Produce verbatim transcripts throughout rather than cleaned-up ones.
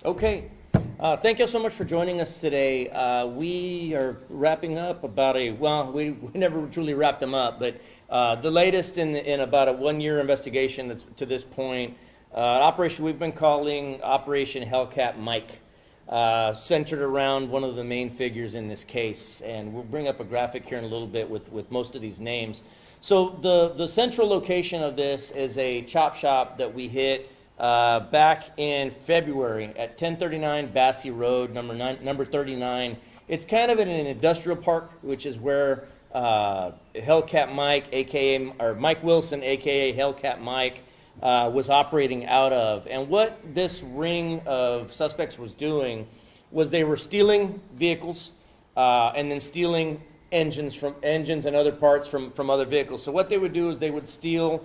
Okay. Uh, thank you so much for joining us today. Uh, we are wrapping up about a, well, we, we never truly wrapped them up, but uh, the latest in, in about a one-year investigation that's to this point, uh, an operation we've been calling Operation Hellcat Mike, uh, centered around one of the main figures in this case. And we'll bring up a graphic here in a little bit with, with most of these names. So the, the central location of this is a chop shop that we hit Uh, back in February at ten thirty-nine Bassey Road, number nine, number thirty-nine. It's kind of in an industrial park, which is where uh, Hellcat Mike, aka or Mike Wilson, aka Hellcat Mike, uh, was operating out of. And what this ring of suspects was doing was they were stealing vehicles uh, and then stealing engines from engines and other parts from from other vehicles. So what they would do is they would steal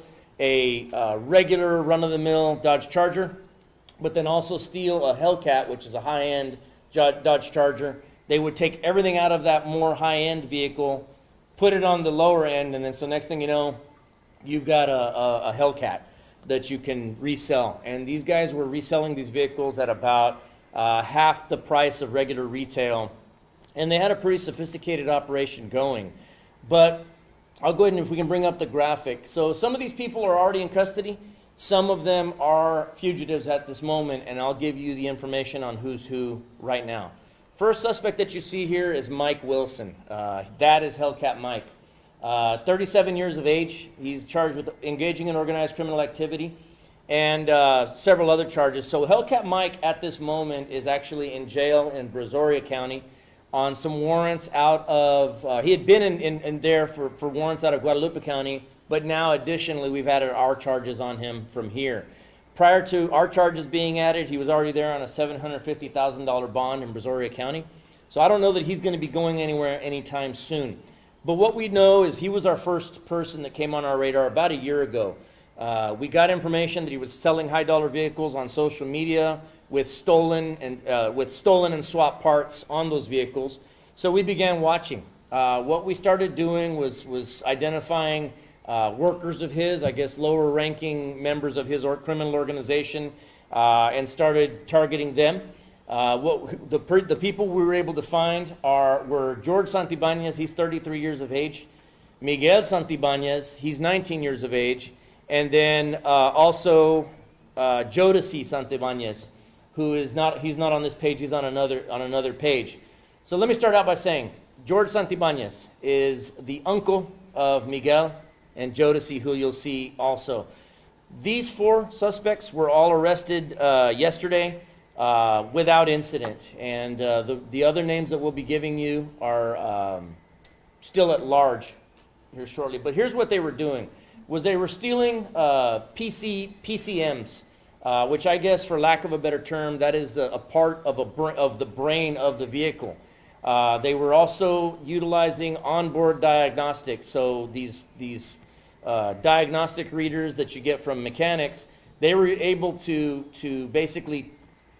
a uh, regular run-of-the-mill Dodge Charger, but then also steal a Hellcat, which is a high-end Dodge Charger. They would take everything out of that more high-end vehicle, put it on the lower end, and then so next thing you know, you've got a, a, a Hellcat that you can resell. And these guys were reselling these vehicles at about uh, half the price of regular retail, and they had a pretty sophisticated operation going. But I'll go ahead and if we can bring up the graphic. So some of these people are already in custody. Some of them are fugitives at this moment, and I'll give you the information on who's who right now. First suspect that you see here is Mike Wilson. Uh, that is Hellcat Mike. Uh, thirty-seven years of age. He's charged with engaging in organized criminal activity and uh, several other charges. So Hellcat Mike at this moment is actually in jail in Brazoria County on some warrants out of, uh, he had been in, in, in there for, for warrants out of Guadalupe County, but now additionally we've added our charges on him from here. Prior to our charges being added, he was already there on a seven hundred fifty thousand dollar bond in Brazoria County. So I don't know that he's going to be going anywhere anytime soon. But what we know is he was our first person that came on our radar about a year ago. Uh, we got information that he was selling high dollar vehicles on social media with stolen and uh, with stolen and swap parts on those vehicles. So we began watching. Uh, what we started doing was was identifying uh, workers of his, I guess lower ranking members of his or criminal organization, uh, and started targeting them. Uh, what the the people we were able to find are were George Santibanez, he's thirty-three years of age, Miguel Santibanez, he's nineteen years of age, and then uh, also uh, Jodeci Santibanez, who is not, he's not on this page, he's on another, on another page. So let me start out by saying, George Santibanez is the uncle of Miguel and Jodeci, who you'll see also. These four suspects were all arrested uh, yesterday uh, without incident. And uh, the, the other names that we'll be giving you are um, still at large here shortly. But here's what they were doing, was they were stealing uh, P C, P C Ms. Uh, which I guess, for lack of a better term, that is a, a part of, a br of the brain of the vehicle. Uh, they were also utilizing onboard diagnostics. So these, these uh, diagnostic readers that you get from mechanics, they were able to, to basically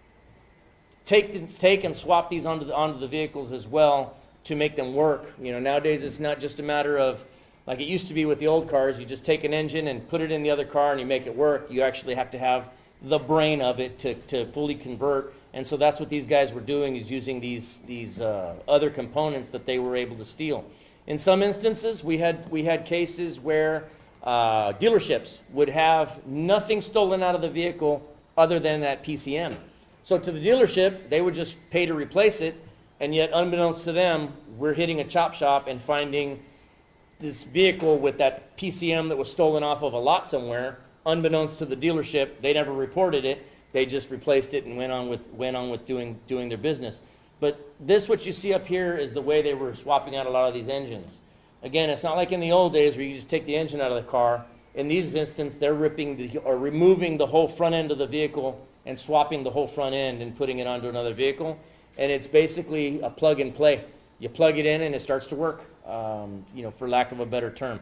take, take and swap these onto the, onto the vehicles as well to make them work. You know, nowadays it's not just a matter of, like it used to be with the old cars, you just take an engine and put it in the other car and you make it work. You actually have to have the brain of it to, to fully convert. And so that's what these guys were doing, is using these, these uh, other components that they were able to steal. In some instances, we had, we had cases where uh, dealerships would have nothing stolen out of the vehicle other than that P C M. So to the dealership, they would just pay to replace it, and yet unbeknownst to them, we're hitting a chop shop and finding this vehicle with that P C M that was stolen off of a lot somewhere. Unbeknownst to the dealership, they never reported it. They just replaced it and went on with went on with doing doing their business. But this, what you see up here, is the way they were swapping out a lot of these engines. Again, it's not like in the old days where you just take the engine out of the car. In these instances, they're ripping the, or removing the whole front end of the vehicle and swapping the whole front end and putting it onto another vehicle. And it's basically a plug and play. You plug it in and it starts to work. Um, you know, for lack of a better term.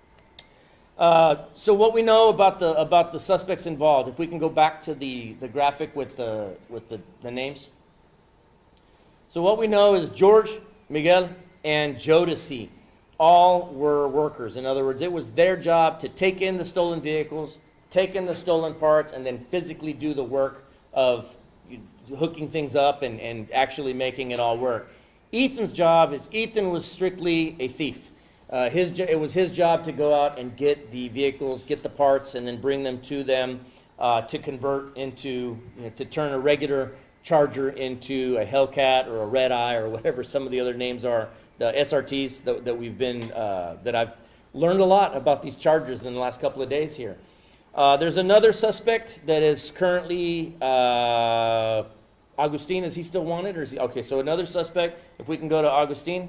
Uh, so what we know about the about the suspects involved, if we can go back to the the graphic with the with the, the names. So what we know is George, Miguel, and Jodeci all were workers. In other words, it was their job to take in the stolen vehicles, take in the stolen parts, and then physically do the work of hooking things up and, and actually making it all work. Ethan's job is, Ethan was strictly a thief. Uh, his, it was his job to go out and get the vehicles, get the parts, and then bring them to them uh, to convert into, you know, to turn a regular Charger into a Hellcat or a Red Eye or whatever some of the other names are, the S R Ts that, that we've been, uh, that I've learned a lot about these Chargers in the last couple of days here. Uh, there's another suspect that is currently, uh, Agustin, is he still wanted or is he, okay, so another suspect, if we can go to Agustin.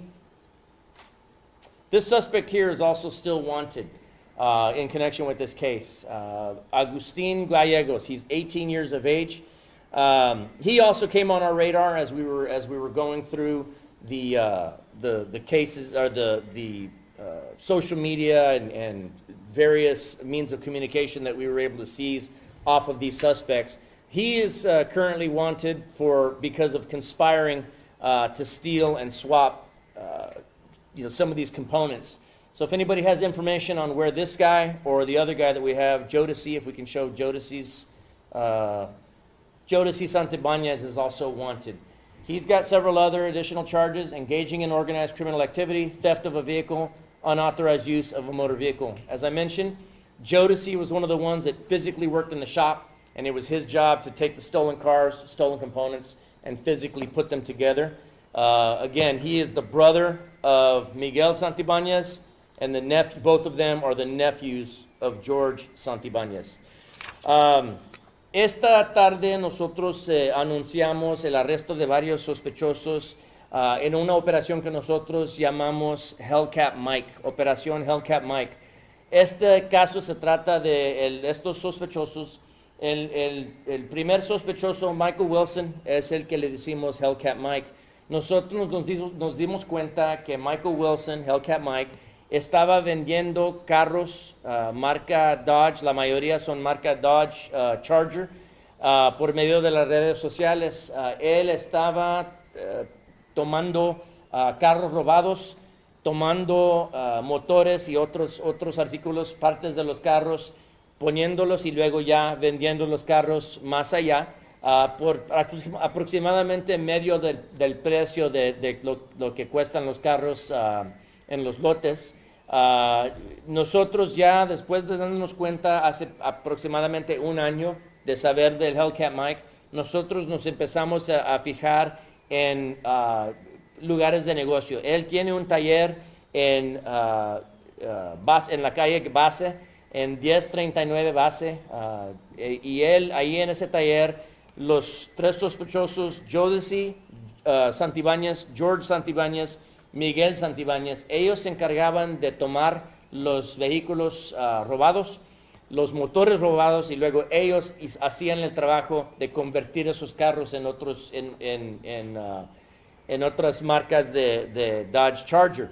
This suspect here is also still wanted uh, in connection with this case. Uh, Agustin Gallegos, he's eighteen years of age. Um, he also came on our radar as we were as we were going through the uh, the the cases or the the uh, social media and, and various means of communication that we were able to seize off of these suspects. He is uh, currently wanted for because of conspiring uh, to steal and swap uh, you know, some of these components. So if anybody has information on where this guy or the other guy that we have, Jodeci, if we can show Jodeci's, uh, Jodeci Santibanez is also wanted. He's got several other additional charges: engaging in organized criminal activity, theft of a vehicle, unauthorized use of a motor vehicle. As I mentioned, Jodeci was one of the ones that physically worked in the shop, and it was his job to take the stolen cars, stolen components, and physically put them together. Uh, again, he is the brother of Miguel Santibanez, and the nephew, both of them are the nephews of George Santibanez. Um, esta tarde nosotros eh, anunciamos el arresto de varios sospechosos uh, en una operación que nosotros llamamos Hellcat Mike, Operación Hellcat Mike. Este caso se trata de el, estos sospechosos. El, el, el primer sospechoso, Michael Wilson, es el que le decimos Hellcat Mike. Nosotros nos dimos, nos dimos cuenta que Michael Wilson, Hellcat Mike, estaba vendiendo carros uh, marca Dodge, la mayoría son marca Dodge uh, Charger, uh, por medio de las redes sociales. Uh, él estaba uh, tomando uh, carros robados, tomando uh, motores y otros, otros artículos, partes de los carros, poniéndolos y luego ya vendiendo los carros más allá. Uh, por aproximadamente medio del, del precio de, de lo, lo que cuestan los carros uh, en los lotes. Uh, nosotros ya, después de darnos cuenta hace aproximadamente un año de saber del Hellcat Mike, nosotros nos empezamos a, a fijar en uh, lugares de negocio. Él tiene un taller en, uh, uh, base, en la calle Base, en diez treinta y nueve Base, uh, y él ahí en ese taller, los tres sospechosos, Jodeci uh, Santibanez, George Santibanez, Miguel Santibanez, ellos se encargaban de tomar los vehículos uh, robados, los motores robados, y luego ellos hacían el trabajo de convertir esos carros en, otros, en, en, en, uh, en otras marcas de, de Dodge Charger.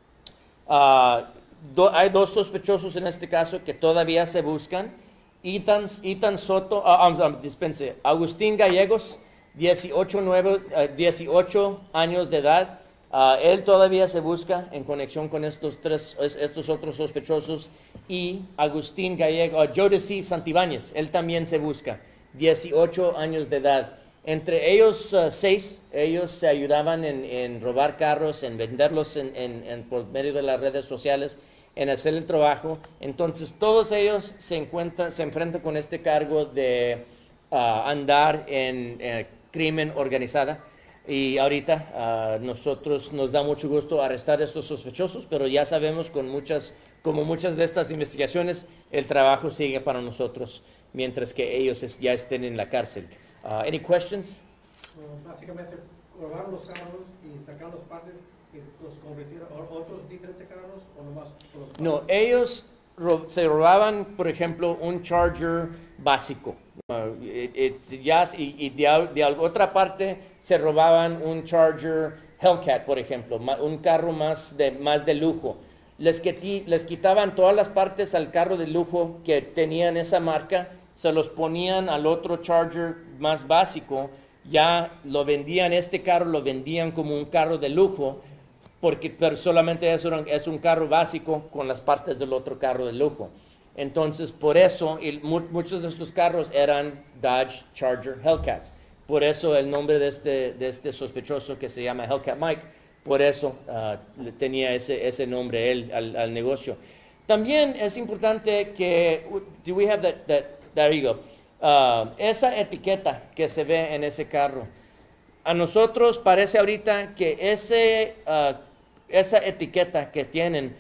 Uh, do, hay dos sospechosos en este caso que todavía se buscan. Ethan, Ethan Soto, uh, um, um, dispense, Agustín Gallegos, dieciocho, nueve, uh, dieciocho años de edad. Uh, él todavía se busca en conexión con estos, tres, estos otros sospechosos. Y Agustín Gallegos, uh, Jodeci Santibanez, él también se busca, dieciocho años de edad. Entre ellos uh, seis, ellos se ayudaban en, en robar carros, en venderlos en, en, en, por medio de las redes sociales, en hacer el trabajo. Entonces todos ellos se encuentran, se enfrentan con este cargo de uh, andar en uh, crimen organizada. Y ahorita uh, nosotros nos da mucho gusto arrestar a estos sospechosos, pero ya sabemos con muchas, como muchas de estas investigaciones, el trabajo sigue para nosotros mientras que ellos es, ya estén en la cárcel. Uh, any questions? Uh, básicamente robar los carros y sacar las partes y los convertir a otros diferentes carros, o nomás los carros? No, ellos ro se robaban, por ejemplo, un Charger básico. Uh, it, it, ya, y y de, de otra parte se robaban un Charger Hellcat, por ejemplo, un carro más de, más de lujo. Les, quiti, les quitaban todas las partes al carro de lujo que tenían esa marca, se los ponían al otro Charger más básico, ya lo vendían, este carro lo vendían como un carro de lujo, porque pero solamente es un, es un carro básico con las partes del otro carro de lujo. Entonces, por eso, el, mu muchos de estos carros eran Dodge Charger Hellcats. por eso el nombre de este, de este sospechoso que se llama Hellcat Mike, por eso uh, tenía ese, ese nombre él al, al negocio. También es importante que, do we have that, that, there you go, uh, esa etiqueta que se ve en ese carro. A nosotros parece ahorita que ese, uh, esa etiqueta que tienen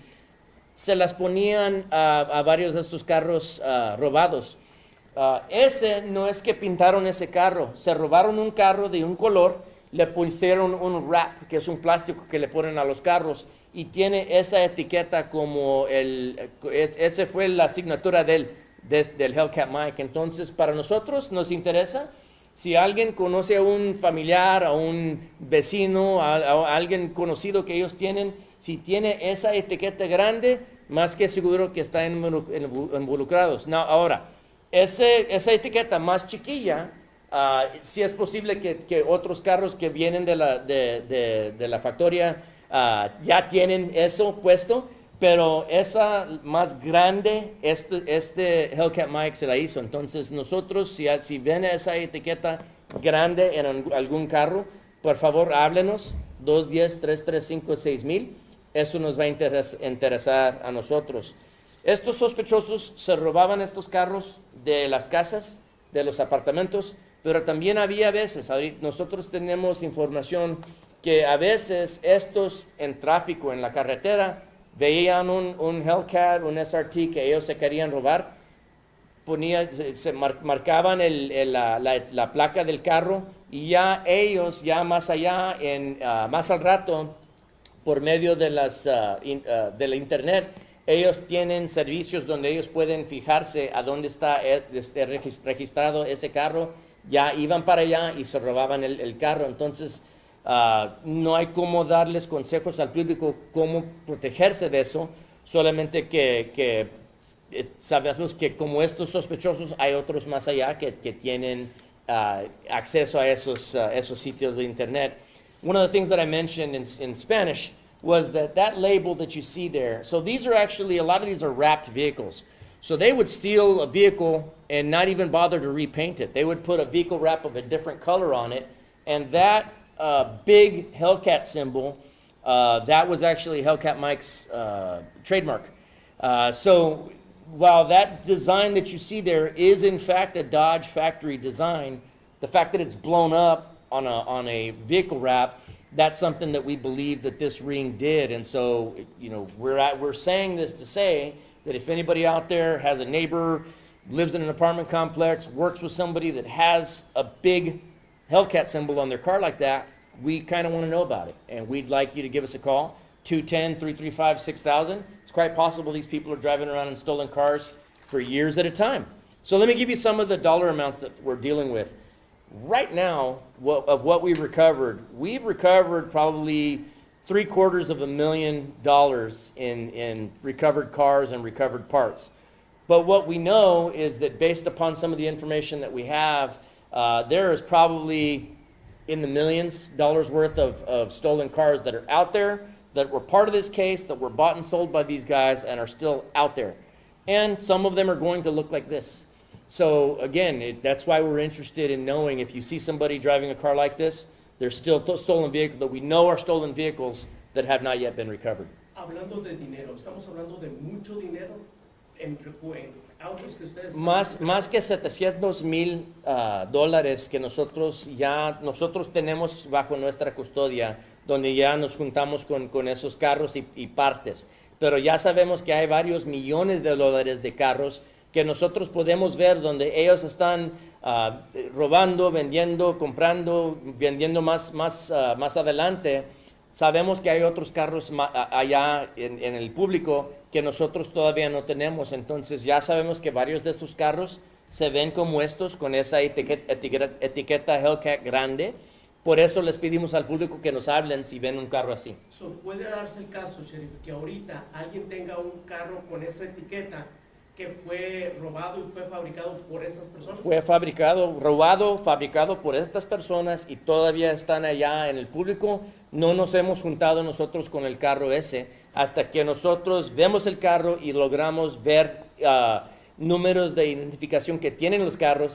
se las ponían a, a varios de estos carros uh, robados. Uh, ese no es que pintaron ese carro, se robaron un carro de un color, le pusieron un wrap, que es un plástico que le ponen a los carros, y tiene esa etiqueta como el, es, ese fue la asignatura del, de, del Hellcat Mike. Entonces, para nosotros nos interesa, si alguien conoce a un familiar, a un vecino, a, a alguien conocido que ellos tienen, si tiene esa etiqueta grande, más que seguro que están involucrados. No, ahora, ese, esa etiqueta más chiquilla, uh, sí es posible que, que otros carros que vienen de la, de, de, de la factoría uh, ya tienen eso puesto, pero esa más grande, este, este Hellcat Mike se la hizo. Entonces nosotros, si, si ven esa etiqueta grande en algún carro, por favor háblenos, dos uno cero, tres tres cinco, seis mil. Eso nos va a interes, interesar a nosotros. Estos sospechosos se robaban estos carros de las casas, de los apartamentos, pero también había veces, nosotros tenemos información que a veces estos en tráfico, en la carretera, veían un, un Hellcat, un S R T que ellos se querían robar, ponía, se mar, marcaban el, el, la, la, la placa del carro y ya ellos, ya más allá, en, uh, más al rato, por medio de, las, uh, in, uh, de la internet, ellos tienen servicios donde ellos pueden fijarse a dónde está este, registrado ese carro, ya iban para allá y se robaban el, el carro. Entonces, Uh, no hay cómo darles consejos al público cómo protegerse de eso, solamente que, que eh, sabemos que como estos sospechosos hay otros más allá que, que tienen uh, acceso a esos, uh, esos sitios de internet. One of the things that I mentioned in, in Spanish was that that label that you see there, so these are actually, a lot of these are wrapped vehicles. So they would steal a vehicle and not even bother to repaint it. They would put a vehicle wrap of a different color on it, and that Uh, big Hellcat symbol, uh, that was actually Hellcat Mike's uh, trademark. Uh, so while that design that you see there is in fact a Dodge factory design, the fact that it's blown up on a, on a vehicle wrap, that's something that we believe that this ring did. And so, you know, we're, at, we're saying this to say that if anybody out there has a neighbor, lives in an apartment complex, works with somebody that has a big Hellcat symbol on their car like that, we kind of want to know about it. And we'd like you to give us a call, two one zero, three three five, six thousand. It's quite possible these people are driving around in stolen cars for years at a time. So let me give you some of the dollar amounts that we're dealing with. Right now, what, of what we've recovered, we've recovered probably three quarters of a million dollars in, in recovered cars and recovered parts. But what we know is that based upon some of the information that we have, Uh, there is probably in the millions dollars worth of, of stolen cars that are out there, that were part of this case, that were bought and sold by these guys and are still out there. And some of them are going to look like this. So again, it, that's why we're interested in knowing if you see somebody driving a car like this, there's still stolen vehicles that we know are stolen vehicles that have not yet been recovered. Hablando de dinero, estamos hablando de mucho dinero en, en autos que ustedes... Más, más que setecientos mil uh, dólares que nosotros ya, nosotros tenemos bajo nuestra custodia, donde ya nos juntamos con, con esos carros y, y partes. Pero ya sabemos que hay varios millones de dólares de carros que nosotros podemos ver donde ellos están uh, robando, vendiendo, comprando, vendiendo más, más, uh, más adelante. Sabemos que hay otros carros allá en, en el público que nosotros todavía no tenemos. Entonces ya sabemos que varios de estos carros se ven como estos, con esa etiqueta, etiqueta, etiqueta Hellcat grande. Por eso les pedimos al público que nos hablen si ven un carro así. So, ¿puede darse el caso, Sheriff, que ahorita alguien tenga un carro con esa etiqueta que fue robado y fue fabricado por estas personas? Fue fabricado, robado, fabricado por estas personas y todavía están allá en el público. No nos hemos juntado nosotros con el carro ese hasta que nosotros vemos el carro y logramos ver uh, números de identificación que tienen los carros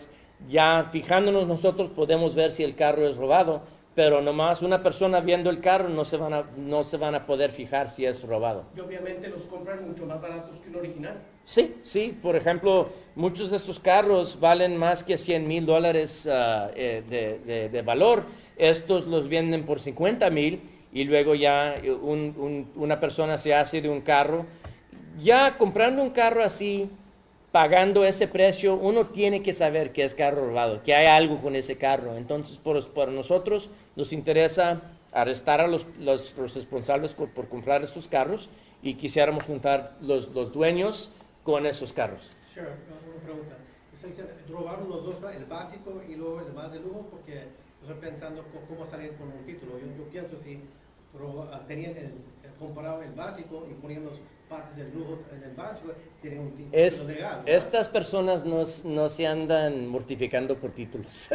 ya fijándonos nosotros podemos ver si el carro es robado, pero nomás una persona viendo el carro no se van a, no se van a poder fijar si es robado. Y obviamente los compran mucho más baratos que un original. Sí, sí, por ejemplo, muchos de estos carros valen más que cien mil dólares uh, eh, de, de, de valor. Estos los venden por cincuenta mil y luego ya un, un, una persona se hace de un carro. Ya comprando un carro así, pagando ese precio, uno tiene que saber que es carro robado, que hay algo con ese carro. Entonces, por, por nosotros nos interesa arrestar a los, los, los responsables por, por comprar estos carros y quisiéramos juntar los, los dueños con esos carros. Sure, una pregunta. Usted dice, robaron los dos, el básico y luego el más de lujo, porque estoy pensando cómo salir con un título. Yo, yo pienso si roba, tenían el, comparado el básico y ponían las partes del lujo en el básico, tienen un título Es, legal. ¿Verdad? estas personas no, no se andan mortificando por títulos,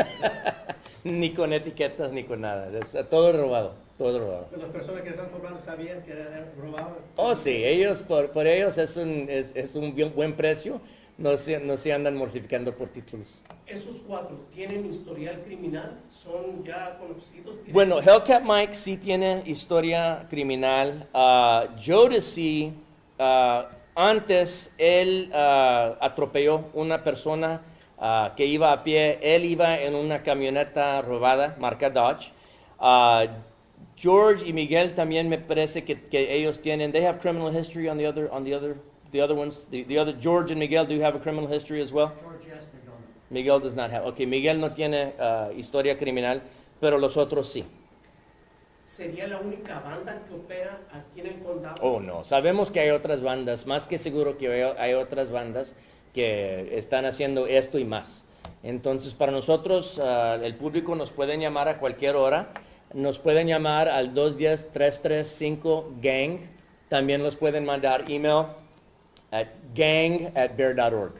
ni con etiquetas, ni con nada. Es, todo robado, todo robado. Pero las personas que están cobrando sabían que era robado. Oh, sí, ellos, por, por ellos es un, es, es un bien, buen precio, no se, no se andan mortificando por títulos. Esos cuatro tienen historial criminal, son ya conocidos. ¿Tienen- Bueno, Hellcat Mike sí tiene historia criminal. Uh, Jodeci, uh, antes él uh, atropelló una persona uh, que iba a pie. Él iba en una camioneta robada, marca Dodge. Uh, George y Miguel también me parece que, que ellos tienen. They have criminal history on the other, on the other, the other ones. The, the other George and Miguel do have a criminal history as well. George yes, Miguel. Miguel does not have. Okay, Miguel no tiene uh, historia criminal, pero los otros sí. ¿Sería la única banda que opera aquí en el condado? Oh, no. Sabemos que hay otras bandas, más que seguro que hay, hay otras bandas que están haciendo esto y más. Entonces, para nosotros, uh, el público nos pueden llamar a cualquier hora. Nos pueden llamar al dos uno cero, tres tres cinco, gang. También los pueden mandar email at gang at bear dot org.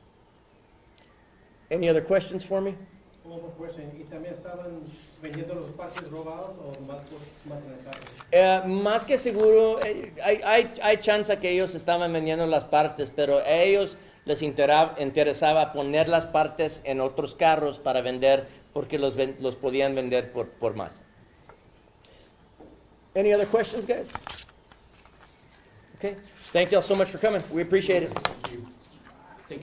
Any other questions for me? One more question. ¿Y también estaban vendiendo los partes robados o más, más en el carro? Eh, más que seguro, eh, hay, hay, hay chance que ellos estaban vendiendo las partes, pero a ellos les intera- interesaba poner las partes en otros carros para vender porque los, ven- los podían vender por, por más. Any other questions, guys? Okay. Thank you all so much for coming. We appreciate it. Thank you.